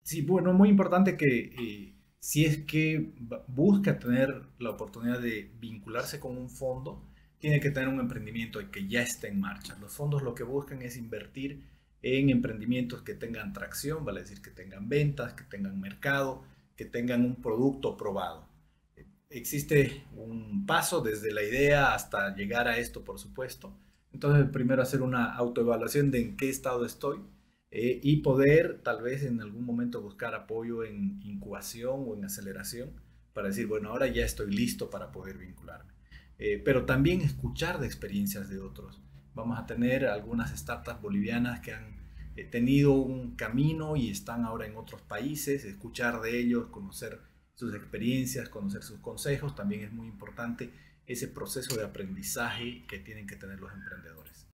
Sí, bueno, muy importante que si es que busca tener la oportunidad de vincularse con un fondo, tiene que tener un emprendimiento que ya esté en marcha. Los fondos lo que buscan es invertir en emprendimientos que tengan tracción, vale decir que tengan ventas, que tengan mercado, que tengan un producto probado. Existe un paso desde la idea hasta llegar a esto, por supuesto. Entonces, primero hacer una autoevaluación de en qué estado estoy y poder tal vez en algún momento buscar apoyo en incubación o en aceleración para decir, bueno, ahora ya estoy listo para poder vincularme. Pero también escuchar de experiencias de otros. Vamos a tener algunas startups bolivianas que han tenido un camino y están ahora en otros países, escuchar de ellos, conocer sus experiencias, conocer sus consejos, también es muy importante ese proceso de aprendizaje que tienen que tener los emprendedores.